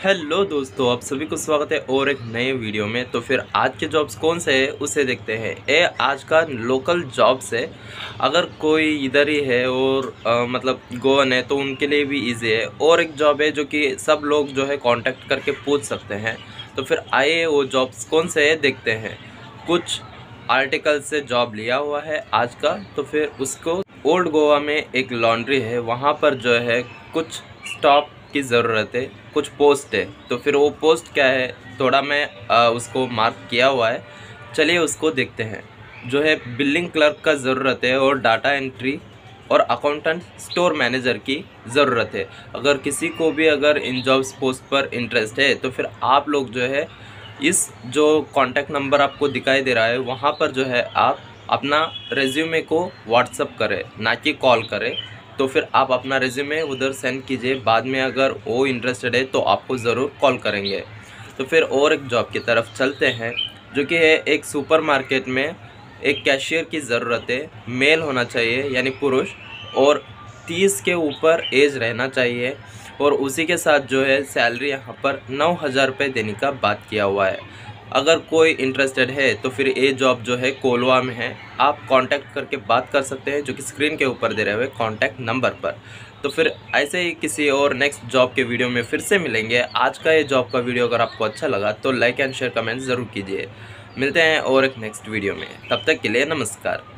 Hello दोस्तों, आप सभी को स्वागत है और एक नए वीडियो में। तो फिर आज के जॉब्स कौन से है उसे देखते हैं। ये आज का लोकल जॉब्स है। अगर कोई इधर ही है और मतलब गोवन है तो उनके लिए भी इजी है। और एक जॉब है जो कि सब लोग जो है कांटेक्ट करके पूछ सकते हैं। तो फिर आइए वो जॉब्स कौन से है देखते हैं। कुछ आर्टिकल से जॉब लिया हुआ है आज का। तो फिर उसको ओल्ड गोवा में एक लॉन्ड्री है, वहाँ पर जो है कुछ स्टॉप की ज़रूरत है, कुछ पोस्ट है। तो फिर वो पोस्ट क्या है थोड़ा मैं उसको मार्क किया हुआ है। चलिए उसको देखते हैं। जो है बिलिंग क्लर्क का ज़रूरत है और डाटा एंट्री और अकाउंटेंट स्टोर मैनेजर की ज़रूरत है। अगर किसी को भी अगर इन जॉब्स पोस्ट पर इंटरेस्ट है तो फिर आप लोग जो है इस जो कॉन्टैक्ट नंबर आपको दिखाई दे रहा है वहाँ पर जो है आप अपना रेज्यूमे को व्हाट्सअप करें, ना कि कॉल करें। तो फिर आप अपना रेज्यूमे उधर सेंड कीजिए। बाद में अगर वो इंटरेस्टेड है तो आपको ज़रूर कॉल करेंगे। तो फिर और एक जॉब की तरफ चलते हैं, जो कि है एक सुपरमार्केट में एक कैशियर की ज़रूरत है। मेल होना चाहिए यानी पुरुष, और 30 के ऊपर एज रहना चाहिए। और उसी के साथ जो है सैलरी यहाँ पर 9,000 रुपये देने का बात किया हुआ है। अगर कोई इंटरेस्टेड है तो फिर ये जॉब जो है कोलवा में है। आप कांटेक्ट करके बात कर सकते हैं, जो कि स्क्रीन के ऊपर दे रहे हुए कांटेक्ट नंबर पर। तो फिर ऐसे ही किसी और नेक्स्ट जॉब के वीडियो में फिर से मिलेंगे। आज का ये जॉब का वीडियो अगर आपको अच्छा लगा तो लाइक एंड शेयर कमेंट ज़रूर कीजिए। मिलते हैं और एक नेक्स्ट वीडियो में, तब तक के लिए नमस्कार।